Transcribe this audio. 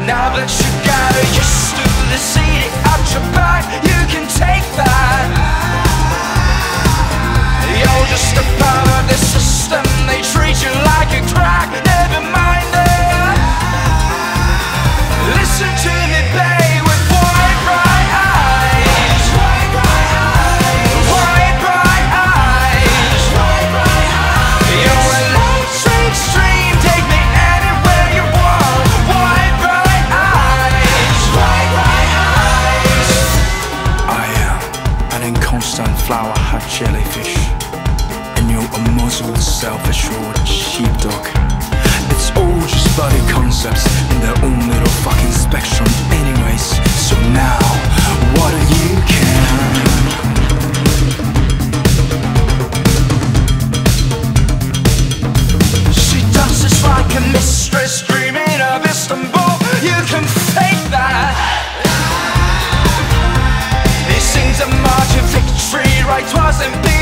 Now that you got used to the seat at your back, you can take that. You're just a part of the system, they treat you like a crack. Never mind that. Listen to me, babe, with wide bright eyes. Wide bright eyes. Wide bright eyes. Wide bright eyes. You're a electric stream, take me anywhere you want. Wide bright eyes. Wide bright eyes. I am an inconstant flower-hat jellyfish, and you're a muzzled, self-assured sheepdog. It's all just bloody concepts in their own little fucking spectrum anyways. So now, what do you care? She dances like a mistress dreaming of Istanbul. You can fake that. He sings a march of victory right towards him.